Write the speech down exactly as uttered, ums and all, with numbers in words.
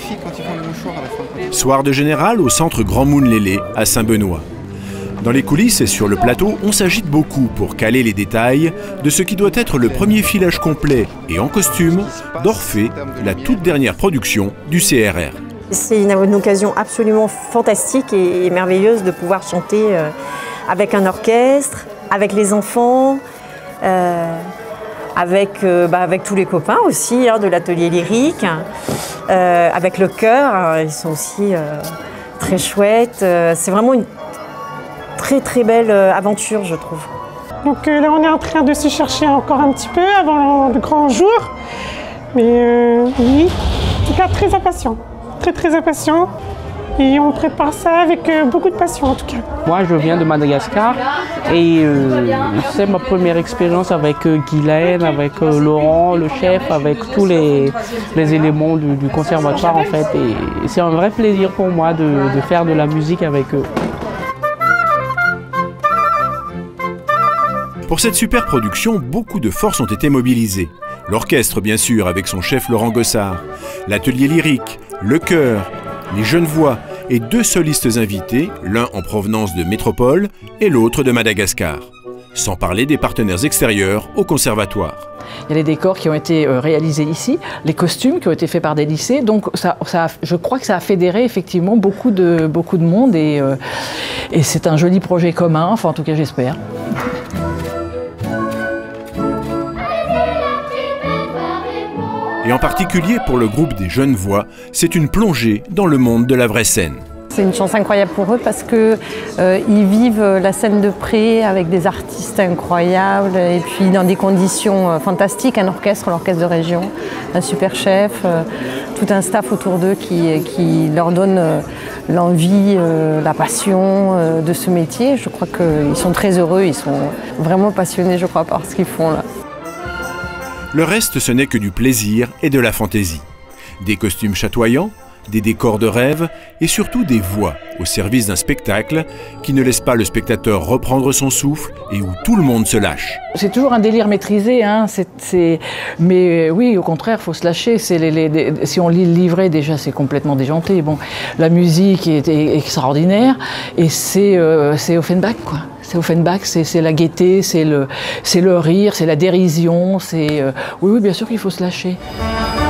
magnifique quand ils font le mouchoir à la fin. Soir de général au centre Grand Moon-Lélé à Saint-Benoît. Dans les coulisses et sur le plateau, on s'agite beaucoup pour caler les détails de ce qui doit être le premier filage complet et en costume d'Orphée, la toute dernière production du C R R. C'est une, une occasion absolument fantastique et, et merveilleuse de pouvoir chanter euh, avec un orchestre, avec les enfants, euh, avec, euh, bah, avec tous les copains aussi hein, de l'atelier lyrique, euh, avec le chœur, ils sont aussi euh, très chouettes. Euh, c'est vraiment une très très belle aventure, je trouve. Donc euh, là, on est en train de se chercher encore un petit peu avant le grand jour. Mais euh, oui, en tout cas très impatient, très très impatient. Et on prépare ça avec euh, beaucoup de passion en tout cas. Moi, je viens de Madagascar et euh, c'est ma première expérience avec euh, Guylaine, avec euh, Laurent, le chef, avec tous les, les éléments du, du conservatoire en fait. Et c'est un vrai plaisir pour moi de, de faire de la musique avec eux. Pour cette super production, beaucoup de forces ont été mobilisées. L'orchestre, bien sûr, avec son chef Laurent Gossard, l'atelier lyrique, le chœur, les jeunes voix et deux solistes invités, l'un en provenance de Métropole et l'autre de Madagascar. Sans parler des partenaires extérieurs au conservatoire. Il y a les décors qui ont été réalisés ici, les costumes qui ont été faits par des lycées, donc ça, ça, je crois que ça a fédéré effectivement beaucoup de, beaucoup de monde et, euh, et c'est un joli projet commun, enfin en tout cas j'espère. Et en particulier pour le groupe des Jeunes Voix, c'est une plongée dans le monde de la vraie scène. C'est une chance incroyable pour eux parce qu'ils euh, vivent la scène de près avec des artistes incroyables et puis dans des conditions euh, fantastiques, un orchestre, l'orchestre de région, un super chef, euh, tout un staff autour d'eux qui, qui leur donne euh, l'envie, euh, la passion euh, de ce métier. Je crois qu'ils sont très heureux, ils sont vraiment passionnés, je crois, par ce qu'ils font là. Le reste, ce n'est que du plaisir et de la fantaisie. Des costumes chatoyants, des décors de rêve et surtout des voix au service d'un spectacle qui ne laisse pas le spectateur reprendre son souffle et où tout le monde se lâche. C'est toujours un délire maîtrisé, hein, c'est, c'est... mais oui, au contraire, il faut se lâcher. C'est les, les, les... Si on lit le livret, déjà, c'est complètement déjanté. Bon, la musique est, est extraordinaire et c'est, euh, c'est Offenbach, quoi. C'est Offenbach, c'est la gaieté, c'est le, le rire, c'est la dérision, c'est... Euh... Oui, oui, bien sûr qu'il faut se lâcher.